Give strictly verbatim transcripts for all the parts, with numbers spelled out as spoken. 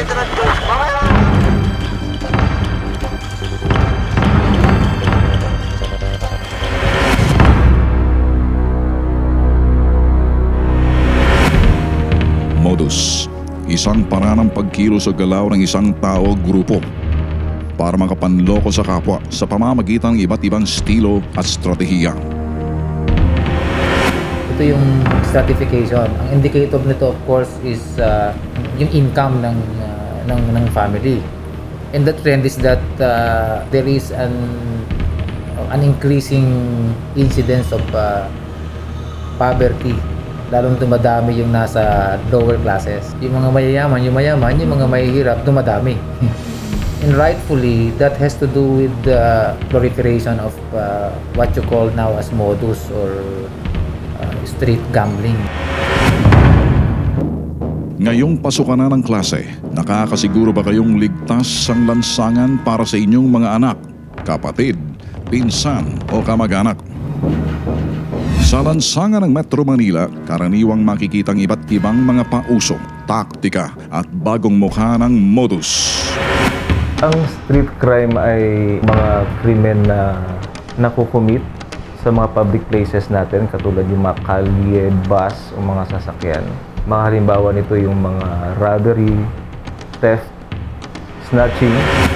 Modus, isang paraan ng pagkilos o galaw ng isang tao o grupo para makapanloko sa kapwa sa pamamagitan ng iba't ibang estilo at strategiya. Ito yung stratification. Ang indicator nito of course is uh, yung income ng, uh, ng, ng family. And the trend is that uh, there is an, an increasing incidence of uh, poverty. Lalong dumadami yung nasa lower classes. Yung mga mayayaman, yung mayaman, yung mga mahihirap, dumadami. And rightfully, that has to do with the proliferation of uh, what you call now as modus or uh, street gambling. Ngayong pasukan na ng klase, nakakasiguro ba kayong ligtas ang lansangan para sa inyong mga anak, kapatid, pinsan o kamag-anak? Sa lansangan ng Metro Manila, karaniwang makikitang iba't ibang mga pauso, taktika at bagong mukha ng modus. Ang street crime ay mga krimen na nakukumit sa mga public places natin, katulad yung mga kalye, bus o mga sasakyan. Mga halimbawa nito yung mga robbery, theft, snatching.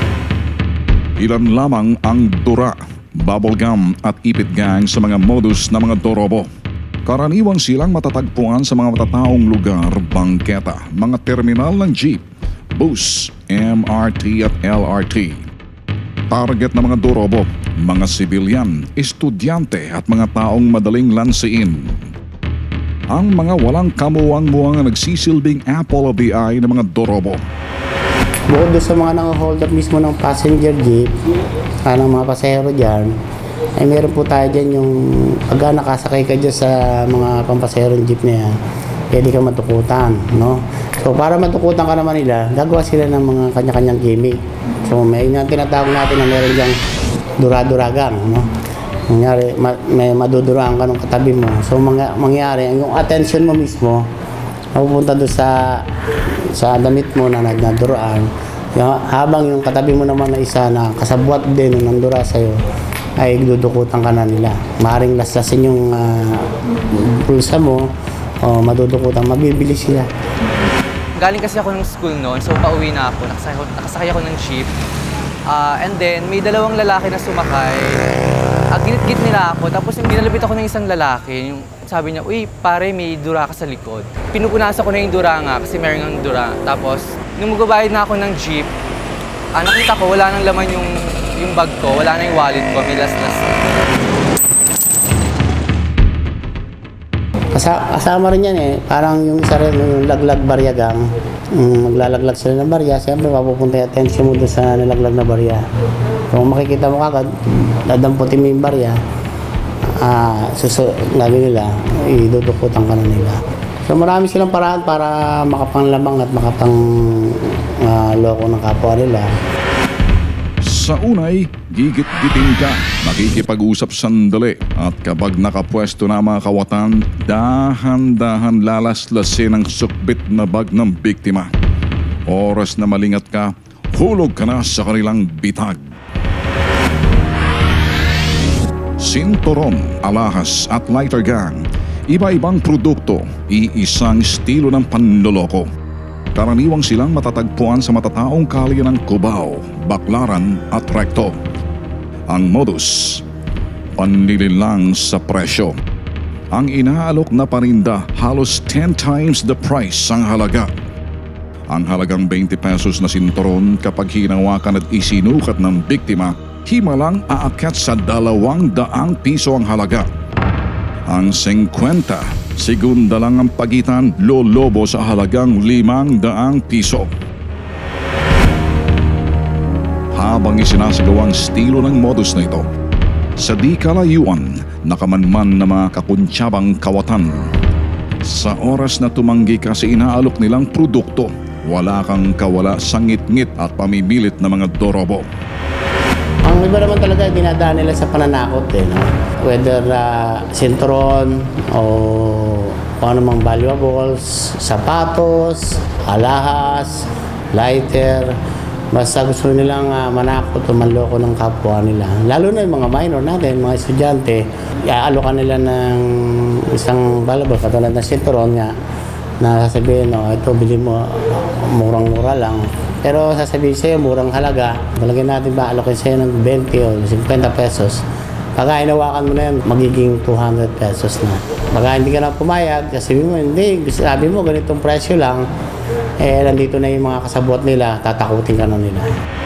Ilan lamang ang dura, bubblegum at ipit gang sa mga modus na mga dorobo. Karaniwang silang matatagpuan sa mga matataong lugar, bangketa, mga terminal ng jeep, bus, M R T at L R T. Target ng mga dorobo, mga sibilyan, estudyante at mga taong madaling lansiin. Ang mga walang kamuwang-muwang na nagsisilbing apple of the eye ng mga dorobo. Bukod doon sa mga nang-hold up mismo ng passenger jeep, uh, ng mga pasahero dyan, ay meron po tayo dyan yung pagka nakasakay ka dyan sa mga pampasahero jeep na yan, pwede ka matukutan, no? So para matukutan ka naman nila, gagawa sila ng mga kanya-kanyang gimmick. So may tinatawag natin na meron dyang dura-duragang, no? Mangyari, ma may maduduraan ka ng katabi mo. So mga, mangyari, yung attention mo mismo, napupunta doon sa sa damit mo na nagduraan. Habang yung katabi mo naman na isa na kasabwat din ng nandura sa'yo, ay dudukutan ka na nila. Maaaring laslasin yung uh, pulsa mo o madudukutan, mabibili sila. Galing kasi ako ng school noon, so pauwi na ako. Nakasakay, nakasakay ako ng jeep. Uh, and then, may dalawang lalaki na sumakay. Uh, ginit-git nila ako, tapos yung ginalapit ako ng isang lalaki, yung sabi niya, uy, pare, may dura ka sa likod. Pinupunasan ko na yung dura nga, kasi meron ng dura. Tapos, nung magbabayad na ako ng jeep, uh, nakita ko, wala nang laman yung, yung bag ko, wala na yung wallet ko, may las-las. Kasama rin yan eh, parang yung isa rin, yung laglag baryagang. Um, maglalaglag sila ng barya, siyempre mapupunta yung attention mo doon sa nalaglag na barya. Kung makikita mo kagad, dadamputin mo yung barya, uh, suso, lagi nila, idudukutan ka na nila. So marami silang paraan para makapanglamang at makapang uh, loko ng kapwa nila. Sa unay, gigit-gitin ka, makikipag-usap sandali at kapag nakapwesto na mga kawatan, dahan-dahan lalaslasin ang sukbit na bag ng biktima. Oras na malingat ka, hulog ka na sa kanilang bitag. Sinturon, alahas at lighter gang, iba-ibang produkto, iisang estilo ng panloloko. Karaniwang silang matatagpuan sa matataong kalye ng Cubao, Baclaran at Recto. Ang modus, panlililang sa presyo. Ang inaalok na paninda halos ten times the price ang halaga. Ang halagang twenty pesos na sinturon kapag hinawakan at isinukat ng biktima, himalang aakyat sa dalawang daang piso ang halaga. Ang fifty, segunda lang ang pagitan, lolobo sa halagang limang daang piso. Habang isinasagawang estilo ng modus na ito, sa di kalayuan, nakamanman na mga kakuntsabang kawatan. Sa oras na tumanggi ka sa inaalok nilang produkto, wala kang kawala sa ngit-ngit at pamimilit na mga dorobo. Ang iba naman talaga dinadaan nila sa pananakot eh, no? Whether uh, sinturon o kung ano mang valuables, sapatos, alahas, lighter. Basta gusto nilang uh, manakot o manloko ng kapwa nila. Lalo na yung mga minor natin, mga estudyante, iaalokan nila ng isang balabal, katulad ng sinturon nga, na sasabihin, oh, ito, bili mo, murang-mura lang. Pero sasabihin sa'yo, murang halaga, talagyan natin ba, alokin sa'yo ng twenty o fifty pesos. Pagka inawakan mo na yan, magiging two hundred pesos na. Pagka hindi ka na pumayag, sasabihin mo, hindi, sabi mo, ganitong presyo lang, eh, nandito na yung mga kasabot nila, tatakutin ka na nila.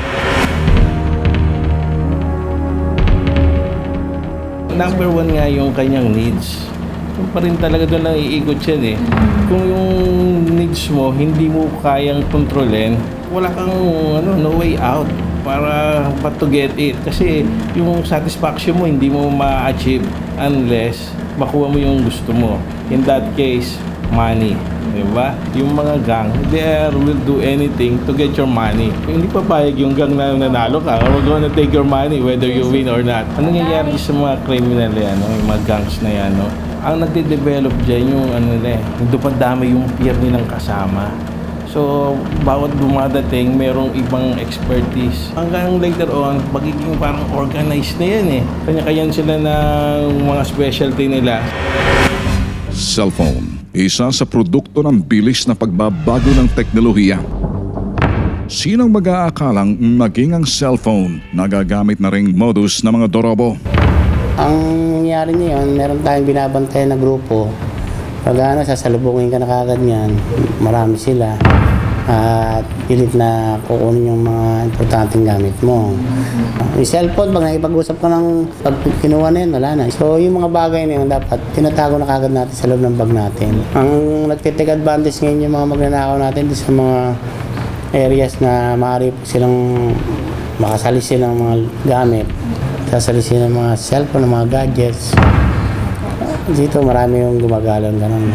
Number one nga yung kanyang needs. Kung pa rin talaga doon lang iikot yan eh. Kung yung needs mo, hindi mo kayang kontrolin, wala kang ano, no way out para but to get it. Kasi yung satisfaction mo, hindi mo ma-achieve unless makuha mo yung gusto mo. In that case, money. Diba? Yung mga gang, they will do anything to get your money. Hindi papayag yung gang na nanalo ka, or we're gonna take your money whether you win or not. Ano nangyayari sa mga criminal yan, no? Yung mga gangs na yan, no? Ang nagde-develop dyan yung ano nila, yung dumadami yung peer nilang kasama. So, bawat dumadating, merong ibang expertise. Hanggang later on, magiging parang organized na yan eh. Kanya-kanyan sila ng mga specialty nila. Cellphone, isa sa produkto ng bilis na pagbabago ng teknolohiya. Sinong mag-aakalang maging ang cellphone nagagamit na ring modus ng mga dorobo? Ang nangyari ngayon, meron tayong binabantay na grupo. Pag ano, sasalubungin ka na kagad niyan, marami sila. At pilit na kukunin yung mga importanteng gamit mo. Yung cellphone, pag nakipag-usap ka ng pag kinuha na yun, wala na. So yung mga bagay na yun, dapat tinatago na kagad natin sa loob ng bag natin. Ang nagtitake advantage ngayon yung mga magnanakaw natin sa mga areas na maaari po silang makasalis silang mga gamit. Sasalis sila ng mga cellphone, ng mga gadgets. Dito marami yung gumagalang ganun.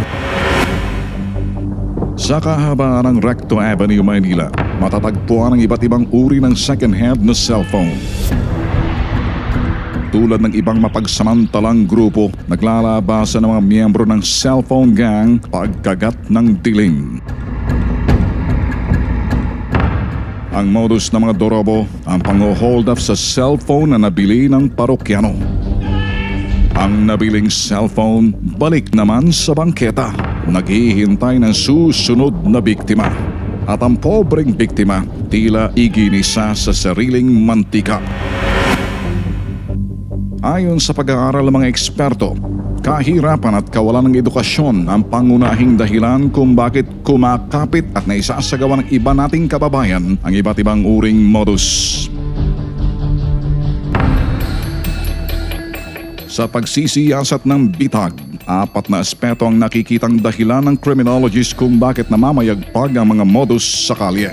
Sa kahabaan ng Recto Avenue, Maynila, matatagpuan ang iba't ibang uri ng second-hand na cellphone. Tulad ng ibang mapagsamantalang grupo, naglalabasan ng mga miyembro ng cellphone gang pagkagat ng dilim. Ang modus ng mga dorobo, ang pang-hold up sa cellphone na nabili ng parokyano. Ang nabiling cellphone, balik naman sa bangketa. Naghihintay ng susunod na biktima. At ang pobreng biktima, tila iginisa sa sariling mantika. Ayon sa pag-aaral ng mga eksperto, kahirapan at kawalan ng edukasyon ang pangunahing dahilan kung bakit kumakapit at naisasagawa ng iba nating kababayan ang iba't ibang uring modus. Sa pagsisiyasat ng bitag, apat na aspeto ang nakikitang dahilan ng criminologists kung bakit namamayagpag ang mga modus sa kalye.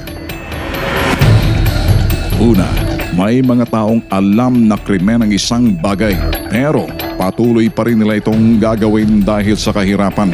Una, may mga taong alam na krimen ang isang bagay, pero patuloy pa rin nila itong gagawin dahil sa kahirapan.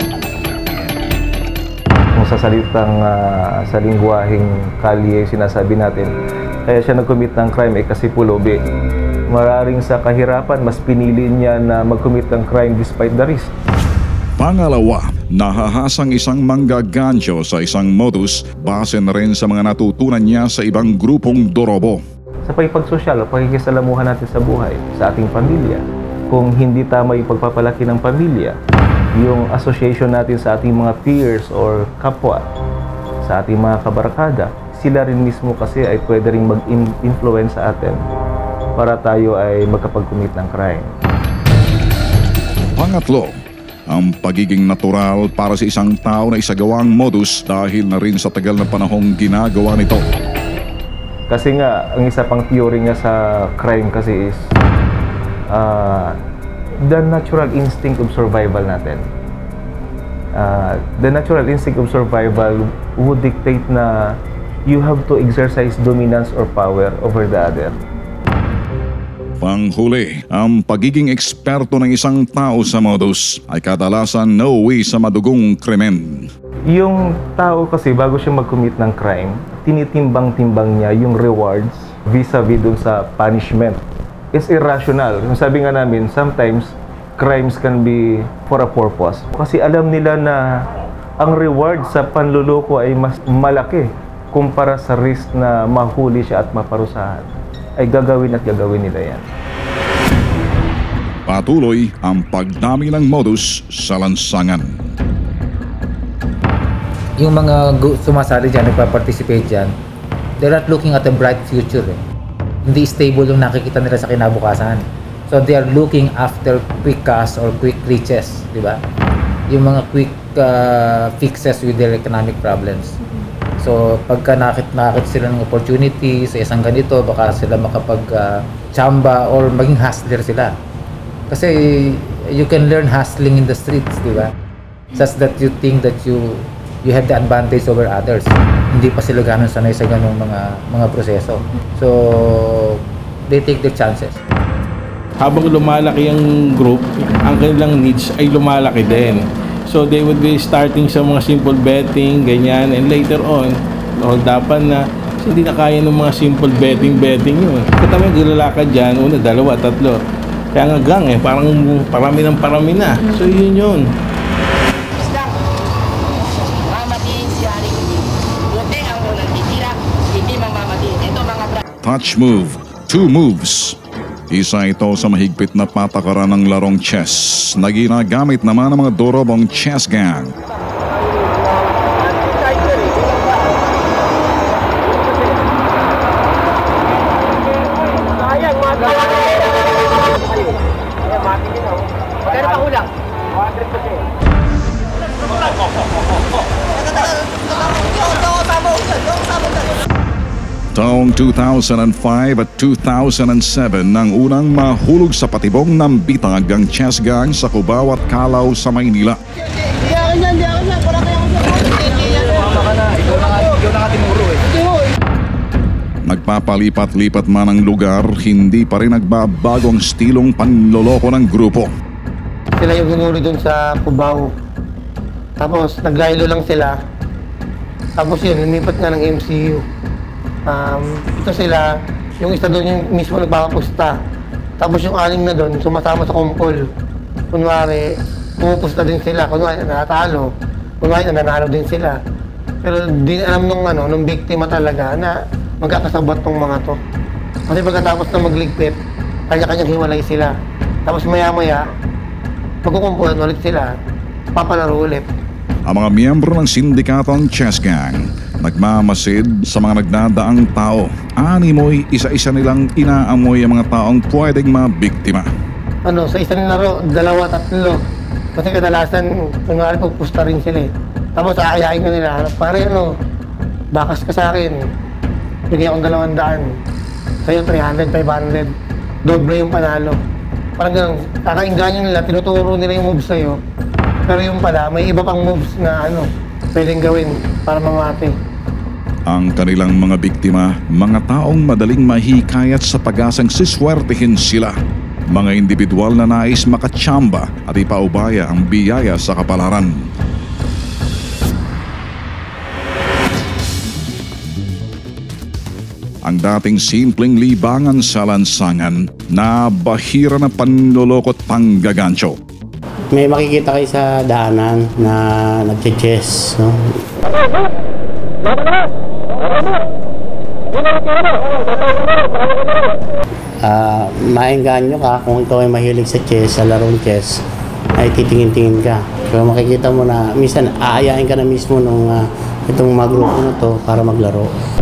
Kung sa salitang uh, sa lingwaheng kalye sinasabi natin, kaya siya nag-commit ng crime eh kasi pulubi. Maraming sa kahirapan, mas pinili niya na mag-commit ng crime despite the risk. Pangalawa, nahahasang isang manggagancho sa isang modus base na rin sa mga natutunan niya sa ibang grupong dorobo. Sa pagpagsosyal o pagkikisalamuhan natin sa buhay, sa ating pamilya, kung hindi tama yung pagpapalaki ng pamilya, yung association natin sa ating mga peers or kapwa, sa ating mga kabarkada, sila rin mismo kasi ay pwede rin mag-influence sa atin para tayo ay magkapag-commit ng crime. Pangatlo, ang pagiging natural para sa isang tao na isagawa ang modus dahil na rin sa tagal na panahong ginagawa nito. Kasi nga, ang isa pang theory nga sa crime kasi is uh, the natural instinct of survival natin. Uh, the natural instinct of survival would dictate na you have to exercise dominance or power over the other. Panghuli, ang pagiging eksperto ng isang tao sa modus ay kadalasan nauwi sa madugong krimen. Yung tao kasi bago siya mag-commit ng crime, tinitimbang-timbang niya yung rewards vis-a-vis dun sa punishment. It's irrational. Yung sabi nga namin, sometimes crimes can be for a purpose. Kasi alam nila na ang reward sa panluloko ay mas malaki kumpara sa risk na mahuli siya at maparusahan, ay gagawin at gagawin nila yan. Patuloy ang pagdami ng modus sa lansangan. Yung mga gu- sumasali dyan, nagpa-participate dyan, they're not looking at a bright future. Eh. Hindi stable yung nakikita nila sa kinabukasan. So they are looking after quick cash or quick riches, di ba? Yung mga quick uh, fixes with their economic problems. So pagka nakit nakit sila ng opportunity sa isang ganito, baka sila makapag-chamba uh, or maging hustler sila. Kasi you can learn hustling in the streets, di ba? Such that you think that you you have the advantage over others. Hindi pa sila ganun sanay sa ganung mga mga proseso. So they take their chances. Habang lumalaki ang group, ang kanilang needs ay lumalaki din. So they would be starting sa mga simple betting, ganyan, and later on, hold upan na hindi na kaya ng mga simple betting, betting yun. Kata may gilalakad dyan, una, dalawa, tatlo. Kaya nga gang eh, parang parami ng parami na. So yun yun. Touch move, two moves. Isa ito sa mahigpit na patakaran ng larong chess na ginagamit naman ng mga dorobong chess gang. Taong two thousand five at two thousand seven nang unang mahulog sa patibong ng bitag ang chess gang sa Cubao at Calao sa Maynila. Nagpapalipat-lipat man ang lugar, hindi pa rin nagbabago ang stilong panloloko ng grupo. Sila yung ginuri dun sa Cubao. Tapos naglaylo lang sila. Tapos yun, lumipat nga ng M C U. Um, ito sila, yung isa doon yung mismo nagpapapusta. Tapos yung anim na doon, sumasama sa kumpol. Kunwari, pumupusta din sila. Kunwari, natalo. Kunwari, nananalo din sila. Pero di alam nung, ano, nung biktima talaga na magkakasabat tong mga to. Kasi pagkatapos na magligpit, kanya-kanyang hiwalay sila. Tapos maya-maya, magkukumpulan ulit sila, papalaro ulit. Ang mga miyembro ng sindikatong chess gang nagmamasid sa mga nagdadaang tao. Animoy, isa-isa nilang inaamoy ang mga taong pwedeng mabiktima. Ano, sa isang laro, dalawa, tatlo. Kasi kadalasan, kunwari pagpusta rin sila eh. Tapos aayain ka nila, pare ano, bakas ka sa akin. Bigyan akong dalawang daan. Sa'yo, three hundred, five hundred. Doble yung panalo. Parang ganun, kakainganyo nila, tinuturo nila yung moves sa'yo. Pero yung pala, may iba pang moves na ano, pwedeng gawin para mamati. Ang kanilang mga biktima, mga taong madaling mahikayat sa pag-asang siswertehin sila. Mga individual na nais makatsamba at ipaubaya ang biyaya sa kapalaran. Ang dating simpleng libangan sa lansangan na bahira ng panloloko at panggagancho. May makikita kayo sa daanan na nagche-chess, no? Uh, maengganyo ka kung ikaw ay mahilig sa chess, sa larong chess, ay titingin-tingin ka. Pero makikita mo na minsan aayain ka na mismo nung uh, itong mga grupo na to para maglaro.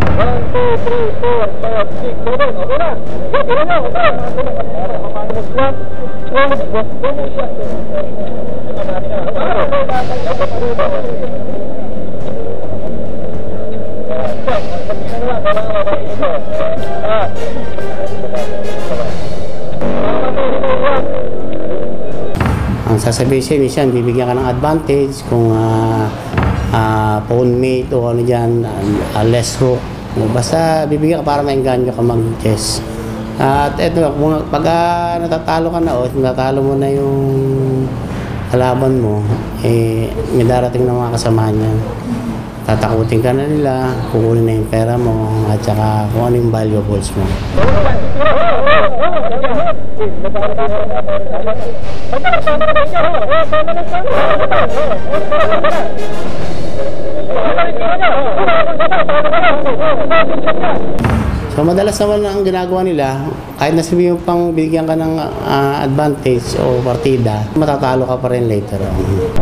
Ang sasabihin siya, minsan bibigyan ka ng advantage kung uh, uh, pawn mate o ano dyan, uh, less rook. Basta bibigyan ka para maengganyo ka mag-chess. Uh, at eto, pag uh, natatalo ka na o natatalo mo na yung kalaban mo, eh, may darating na mga kasama niyan. Tatakutin ka na nila, kukunin na yung pera mo, at saka kung ano yung valuables mo. So madalas naman ang ginagawa nila, kahit na sabihin mo pang bigyan ka ng uh, advantage o partida, matatalo ka pa rin later on.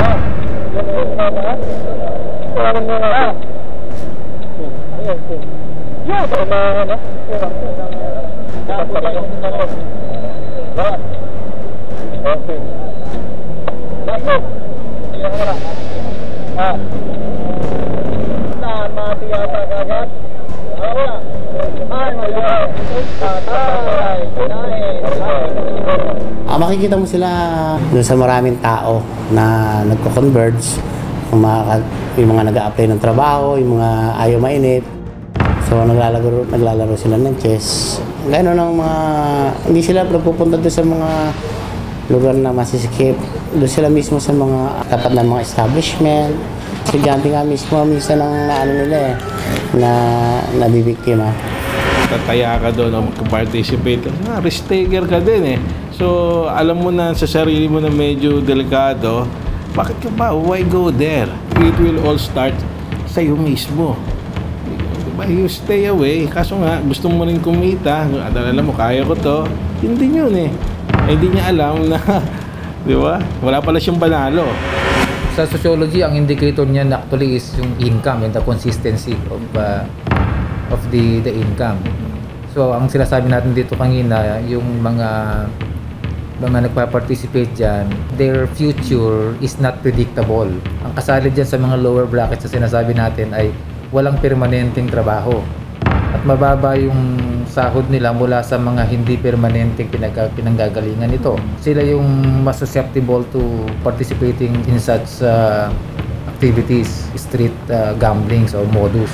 Ah, makikita mo sila doon sa maraming tao na nagko-converge, yung mga, yung mga nag-a-apply ng trabaho, yung mga ayaw mainit. So naglalaro, naglalaro sila ng chess. Gano'n ang mga, hindi sila nagpupunta doon sa mga lugar na masisikip. Doon sila mismo sa mga tapat ng mga establishment. Estudyante nga mismo, minsan ang ano nila eh, na nabibiktima. Tataya ka doon o mag-participate. Ah, risk taker ka din eh. So, alam mo na sa sarili mo na medyo delikado, bakit ka ba? Why go there? It will all start sa iyo mismo. Diba? You stay away. Kaso nga, gusto mo rin kumita. Alam mo, kaya ko to. Hindi yun eh. Eh, hindi niya alam na, di ba? Wala pala siyang panalo. Sa sociology, ang indicator niya actually is yung income and the consistency of uh, of the the income. So, ang sinasabi natin dito kanina, yung mga mga nagpa-participate dyan, their future is not predictable. Ang kasali dyan sa mga lower brackets na sinasabi natin ay walang permanenteng trabaho. At mababa yung sahod nila mula sa mga hindi permanenteng pinag- pinanggagalingan nito. Sila yung mas susceptible to participating in such uh, activities, street uh, gamblings or modus.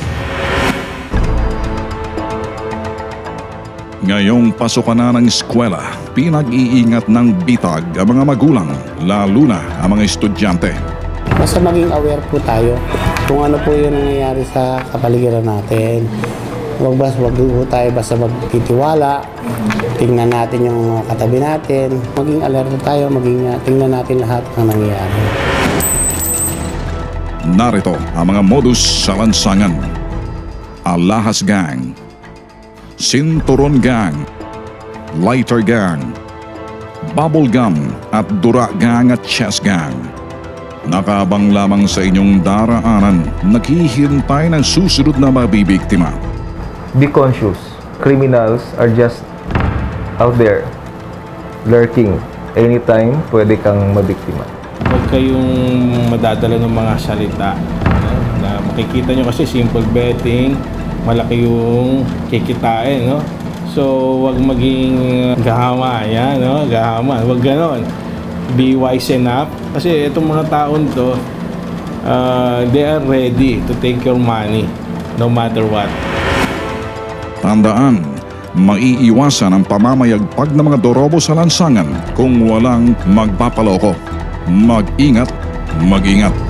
Ngayong pasukan na ng eskwela, pinag-iingat ng bitag ang mga magulang, lalo na ang mga estudyante. Basta maging aware po tayo kung ano po yung nangyayari sa kapaligiran natin. Huwag ba, huwag po tayo basta magtitiwala, tingnan natin yung katabi natin, maging alerto tayo, maging tingnan natin lahat ng nangyayari. Narito ang mga modus sa lansangan. Alahas Gang, Sinturon Gang, Lighter Gang, Bubble Gum at Dura Gang at Chess Gang. Nakabang lamang sa inyong daraanan, naghihintay ng susunod na mabibiktima. Be conscious. Criminals are just out there, lurking. Anytime, pwede kang mabiktima. Huwag kayong madadala ng mga salita. No? Na makikita nyo kasi simple betting, malaki yung kikitain, no? So, huwag maging gahama, yan, no? Gahama, huwag ganon. Be wise enough. Kasi itong mga taon to, uh, they are ready to take your money, no matter what. Tandaan, maiiwasan ang pamamayagpag ng mga dorobo sa lansangan kung walang magpapaloko. Mag-ingat, mag-ingat.